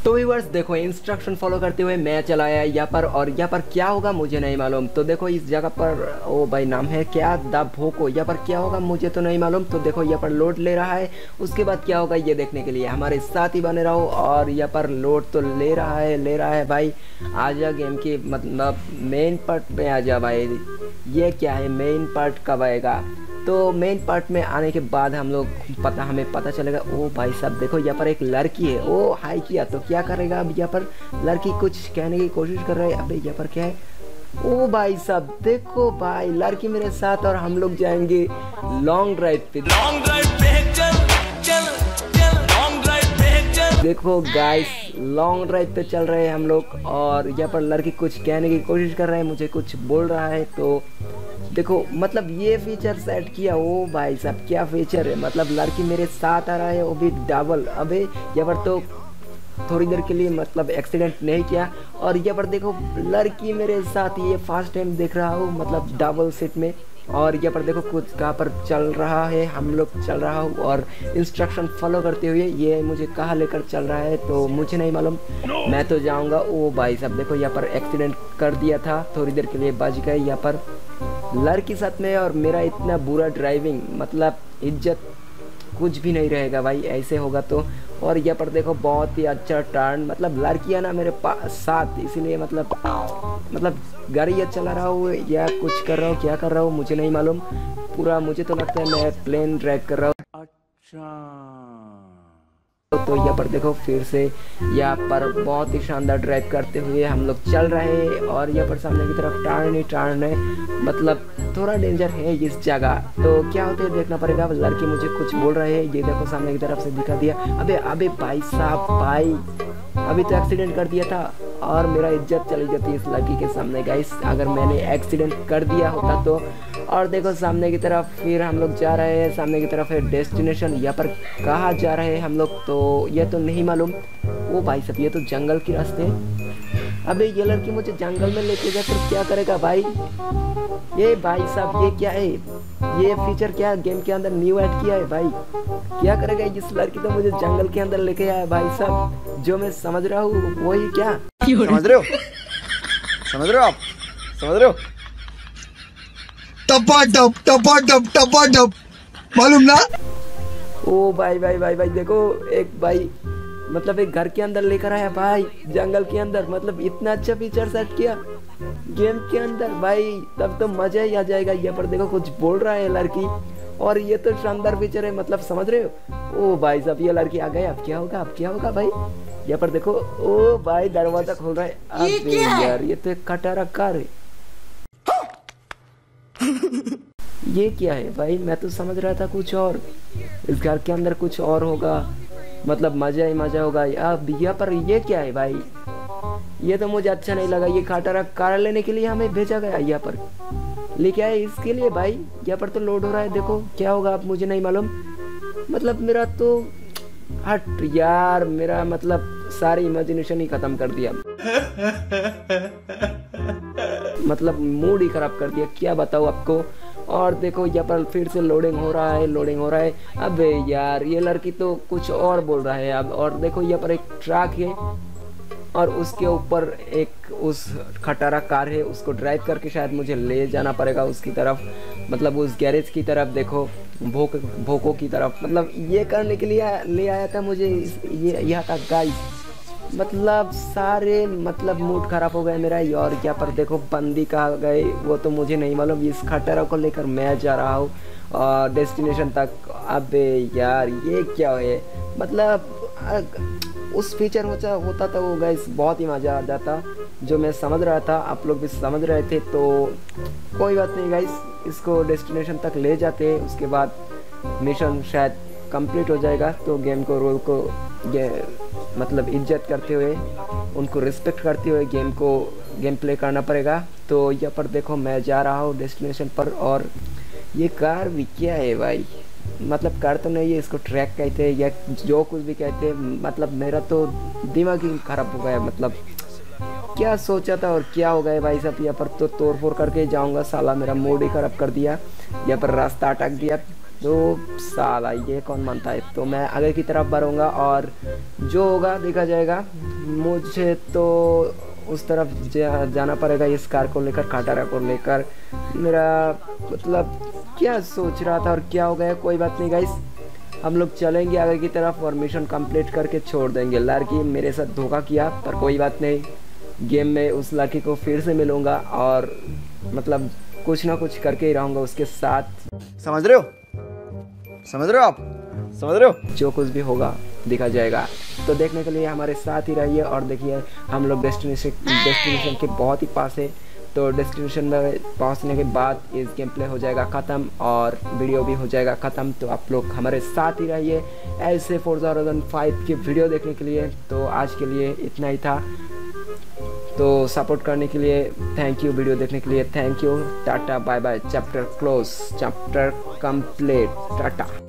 तो व्यूअर्स देखो instruction follow करते हुए मैं चला आया यहाँ पर, और यहाँ पर क्या होगा मुझे नहीं मालूम। तो देखो इस जगह पर ओ भाई नाम है क्या द भोको, यहाँ पर क्या होगा मुझे तो नहीं मालूम। तो देखो यहाँ पर लोड ले रहा है, उसके बाद क्या होगा ये देखने के लिए हमारे साथ ही बने रहो। और यहाँ पर लोड तो ले रहा है भाई। आजा गेम की मतलब मेन पार्ट में आजा भाई। ये क्या है मेन पार्ट कब आएगा? तो मेन पार्ट में आने के बाद हमें पता चलेगा। ओ भाई साहब देखो यहाँ पर एक लड़की है, ओ हाई किया तो क्या करेगा अब? यहाँ पर लड़की कुछ कहने की कोशिश कर रहा है। अबे यहाँ पर क्या है? ओ भाई साहब देखो भाई लड़की मेरे साथ और हम लोग जाएंगे लॉन्ग ड्राइव पे। देखो गाइस लॉन्ग ड्राइव पे चल रहे हैं हम लोग, और यहाँ पर लड़की कुछ कहने की कोशिश कर रहा है, मुझे कुछ बोल रहा है। तो देखो मतलब ये फीचर सेट किया। ओ भाई साहब क्या फीचर है, मतलब लड़की मेरे साथ आ रहा है वो भी डबल। अबे यहाँ पर तो थोड़ी देर के लिए मतलब एक्सीडेंट नहीं किया, और यहाँ पर देखो लड़की मेरे साथ ये फर्स्ट टाइम देख रहा हूँ मतलब डबल सीट में। और यहाँ पर देखो कुछ कहाँ पर चल रहा है, हम लोग चल रहा हूँ और इंस्ट्रक्शन फॉलो करते हुए। ये मुझे कहाँ लेकर चल रहा है तो मुझे नहीं मालूम, मैं तो जाऊँगा। ओ भाई साहब देखो यहाँ पर एक्सीडेंट कर दिया था, थोड़ी देर के लिए बच गए यहाँ पर लड़की साथ में। और मेरा इतना बुरा ड्राइविंग मतलब इज्जत कुछ भी नहीं रहेगा भाई ऐसे होगा तो। और यहाँ पर देखो बहुत ही अच्छा टर्न, मतलब लड़कियाँ ना मेरे पास साथ, इसीलिए मतलब गाड़ी या चला रहा हूँ या कुछ कर रहा हूँ, क्या कर रहा हूँ मुझे नहीं मालूम। पूरा मुझे तो लगता है मैं प्लेन ड्राइव कर रहा हूँ। अच्छा तो यहाँ पर देखो फिर से यहाँ पर बहुत ही शानदार ड्राइव करते हुए हम लोग चल रहे हैं। और यहाँ पर सामने की तरफ टर्न है, मतलब थोड़ा डेंजर है इस जगह। तो क्या होता है देखना पड़ेगा। लड़की मुझे कुछ बोल रहे हैं, ये देखो सामने की तरफ से दिखा दिया। अबे भाई साहब भाई अभी तो एक्सीडेंट कर दिया था और मेरा इज्जत चली जाती है इस लड़की के सामने गाइस, अगर मैंने एक्सीडेंट कर दिया होता तो। और देखो सामने की तरफ फिर हम लोग जा रहे हैं, सामने की तरफ है डेस्टिनेशन। यहाँ पर कहाँ जा रहे हैं हम लोग तो ये तो नहीं मालूम। ओ भाई साहब ये तो जंगल के रास्ते। अबे ये लड़की मुझे जंगल में लेके जा फिर क्या करेगा भाई? ये भाई साहब ये क्या है, ये फीचर क्या गेम के अंदर न्यू ऐड किया है भाई? क्या करेगा इस लड़की तो मुझे जंगल के अंदर लेके आया भाई साहब। जो मैं समझ रहा हूँ वही क्या समझ रहे हो? समझ रहे हो आप? समझ रहे हो? टपा मालूम ना? ओ भाई देखो एक भाई मतलब एक घर के अंदर लेकर आया भाई जंगल के अंदर, मतलब इतना अच्छा फीचर सेट किया गेम के अंदर भाई, तब तो मजा ही आ जाएगा। यहाँ पर देखो कुछ बोल रहा है लड़की, और ये तो शानदार फीचर है, मतलब समझ रहे हो? ओ भाई साहब ये लड़की आ गई, अब क्या होगा भाई? यहाँ पर देखो ओ भाई दरवाजा खोल रहा है। अबे यार ये तो एक खटारा कार है। ये क्या है भाई? मैं तो समझ रहा था कुछ और, इस घर के अंदर कुछ और होगा, मतलब मजा ही मजा होगा। अब यहाँ पर ये क्या है भाई? ये तो मुझे अच्छा नहीं लगा। ये खटारा कार लेने के लिए हमें भेजा गया, यहाँ पर लेके आए इसके लिए भाई। यहाँ पर तो लोड हो रहा है, देखो क्या होगा अब मुझे नहीं मालूम। मतलब मेरा तो हट यार, मेरा मतलब सारी इमेजिनेशन ही खत्म कर दिया, मतलब मूड ही खराब कर दिया, क्या बताऊँ आपको। और देखो यहाँ पर फिर से लोडिंग हो रहा है। अबे यार ये लड़की तो कुछ और बोल रहा है अब। और देखो यहाँ पर एक ट्रक है और उसके ऊपर एक उस खटारा कार है, उसको ड्राइव करके शायद मुझे ले जाना पड़ेगा उसकी तरफ, मतलब उस गैरेज की तरफ। देखो भोको की तरफ, मतलब ये करने के लिए ले आया था मुझे ये यहाँ तक गाइस। मतलब सारे मतलब मूड खराब हो गया मेरा। और यहाँ पर देखो बंदी कहाँ गए वो तो मुझे नहीं मालूम। इस खटारा को लेकर मैं जा रहा हूँ और डेस्टिनेशन तक। अबे यार ये क्या है, मतलब उस फीचर होता तो वो गाइस बहुत ही मज़ा आ जाता, जो मैं समझ रहा था आप लोग भी समझ रहे थे। तो कोई बात नहीं गाइस, इसको डेस्टिनेशन तक ले जाते हैं, उसके बाद मिशन शायद कंप्लीट हो जाएगा। तो गेम को रोल को मतलब इज्जत करते हुए, उनको रिस्पेक्ट करते हुए गेम प्ले करना पड़ेगा। तो यहाँ पर देखो मैं जा रहा हूँ डेस्टिनेशन पर। और ये कार भी क्या है भाई, मतलब कार तो नहीं है, इसको ट्रैक कहते हैं या जो कुछ भी कहते हैं। मतलब मेरा तो दिमाग ही खराब हो गया, मतलब क्या सोचा था और क्या हो गया भाई साहब। यहाँ पर तो तोड़ फोड़ करके जाऊँगा, साला मेरा मूड ही खराब कर दिया, यहाँ पर रास्ता अटक दिया। तो साला ये कौन मानता है। तो मैं आगे की तरफ बढ़ूँगा और जो होगा देखा जाएगा। मुझे तो उस तरफ जाना पड़ेगा इस कार को लेकर, खटारा को लेकर। मेरा मतलब क्या सोच रहा था और क्या हो गया, कोई बात नहीं गाइस, हम लोग चलेंगे आगे की तरफ और मिशन कंप्लीट करके छोड़ देंगे। लड़की मेरे साथ धोखा किया पर कोई बात नहीं, गेम में उस लड़की को फिर से मिलूँगा और मतलब कुछ ना कुछ करके ही रहूँगा उसके साथ। समझ रहे हो, समझ रहे हो आप, समझ रहे हो? जो कुछ भी होगा देखा जाएगा। तो देखने के लिए हमारे साथ ही रहिए और देखिए हम लोग डेस्टिनेशन के बहुत ही पास है। तो डेस्टिनेशन में पहुंचने के बाद इस गेम प्ले हो जाएगा ख़त्म और वीडियो भी हो जाएगा ख़त्म। तो आप लोग हमारे साथ ही रहिए ऐसे फोर्जा होराइजन 5 की वीडियो देखने के लिए। तो आज के लिए इतना ही था, तो सपोर्ट करने के लिए थैंक यू, वीडियो देखने के लिए thank you. Tata bye bye, chapter close, chapter complete, Tata.